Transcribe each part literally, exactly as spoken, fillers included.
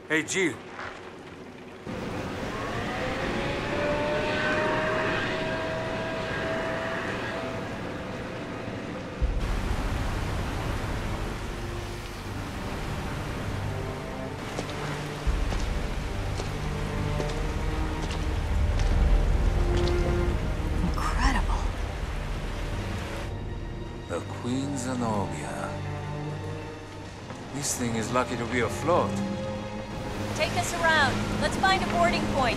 Hey, Jill. Incredible. The Queen Zenobia. This thing is lucky to be afloat. Take us around. Let's find a boarding point.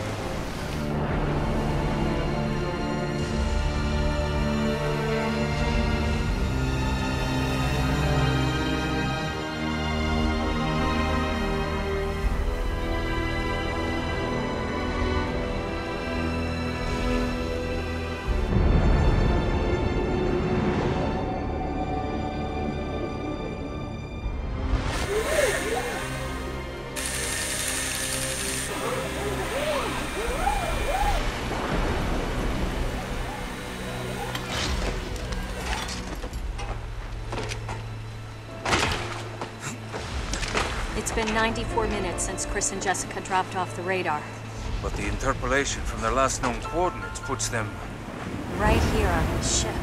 It's been ninety-four minutes since Chris and Jessica dropped off the radar. But the interpolation from their last known coordinates puts them... Right here on this ship.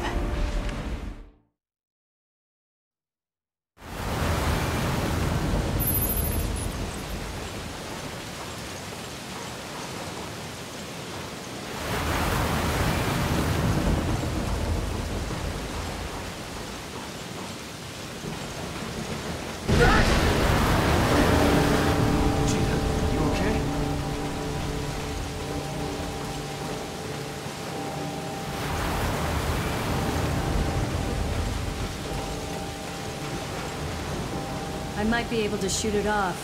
I might be able to shoot it off.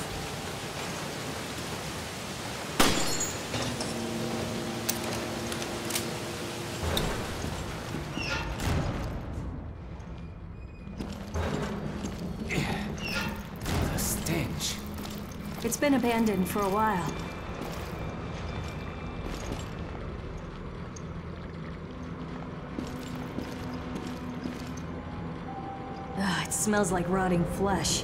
The stench. It's been abandoned for a while. Ugh, it smells like rotting flesh.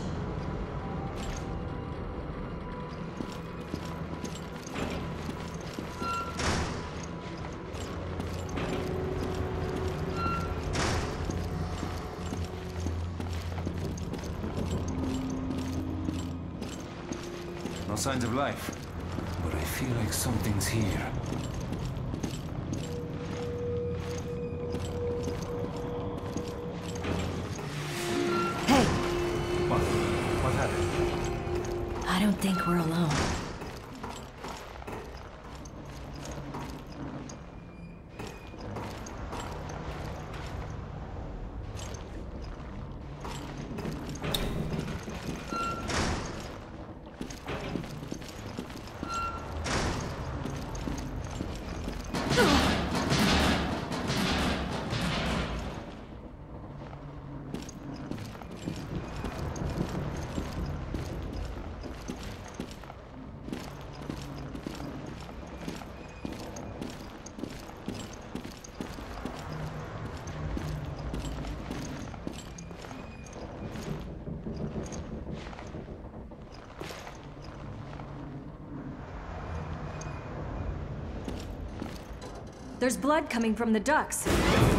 No signs of life, but I feel like something's here. Hey! What? What happened? I don't think we're alone. There's blood coming from the ducts.